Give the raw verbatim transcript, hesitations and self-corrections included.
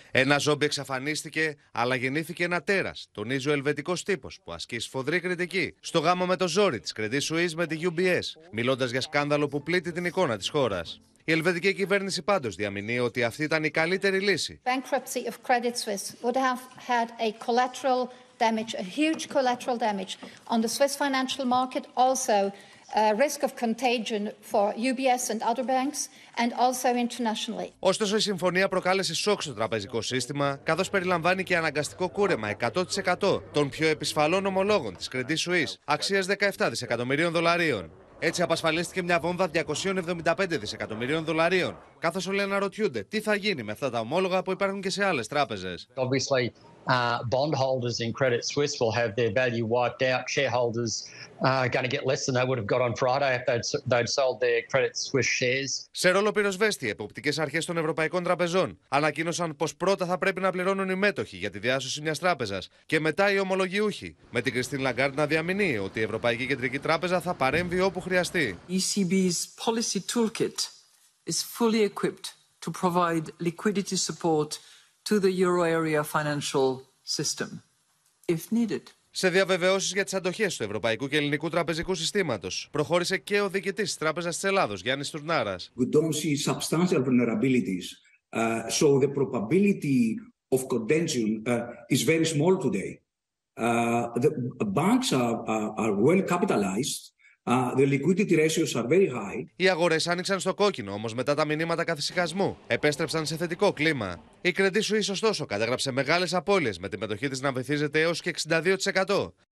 Ένα ζόμπι εξαφανίστηκε, αλλά γεννήθηκε ένα τέρας, τονίζει ο ελβετικός τύπος, που ασκεί σφοδρή κριτική στο γάμο με το ζόρι της Credit Suisse με τη γιου μπι ες, μιλώντας για σκάνδαλο που πλήττει την εικόνα της χώρας. Η ελβετική κυβέρνηση πάντως διαμηνύει ότι αυτή ήταν η καλύτερη λύση. Bankruptcy of Credit Suisse would have had a collateral damage, a huge collateral damage on the Swiss financial market, also Uh, risk of contagion for γιου μπι ες and other banks and also internationally. Ωστόσο, η συμφωνία προκάλεσε σοκ στο τραπεζικό σύστημα, καθώς περιλαμβάνει και αναγκαστικό κούρεμα εκατό τοις εκατό των πιο επισφαλών ομολόγων της Credit Suisse, αξίας δεκαεπτά δισεκατομμυρίων δολαρίων. Έτσι, απασφαλίστηκε μια βόμβα διακόσια εβδομήντα πέντε δισεκατομμυρίων δολαρίων. Καθώς όλοι αναρωτιούνται τι θα γίνει με αυτά τα ομόλογα που υπάρχουν και σε άλλες τράπεζες. Obviously, uh, bondholders in Credit Suisse will have their value wiped out. Shareholders are going to get less than they would have got on Friday if they'd, they'd sold their Credit Suisse shares. Σε ρόλο πυροσβέστη, οι εποπτικές αρχές των ευρωπαϊκών τραπεζών ανακοίνωσαν πως πρώτα θα πρέπει να πληρώνουν οι μέτοχοι για τη διάσωση μιας τράπεζας και μετά οι ομολογιούχοι. Με την Κριστίν Λαγκάρντ να διαμηνύει ότι η Ευρωπαϊκή Κεντρική Τράπεζα θα παρέμβει όπου χρειαστεί. Η ι σι μπι's policy toolkit is fully equipped to provide liquidity support to the euro area financial system, if needed. Σε διαβεβαιώσεις για τις αντοχές του ευρωπαϊκού και ελληνικού τραπεζικού συστήματος, προχώρησε και ο διοικητής της Τράπεζας της Ελλάδος, Γιάννης Τουρνάρας. We don't see substantial vulnerabilities, uh, so the probability of contagion uh, is very small today. Uh, the banks are, are, are well capitalized. Uh, the liquidity ratios are very high. Οι αγορές άνοιξαν στο κόκκινο, όμως μετά τα μηνύματα καθησυχασμού επέστρεψαν σε θετικό κλίμα. Η Credit Suisse, ωστόσο, κατέγραψε μεγάλες απώλειες, με τη μετοχή της να βυθίζεται έως και εξήντα δύο τοις εκατό.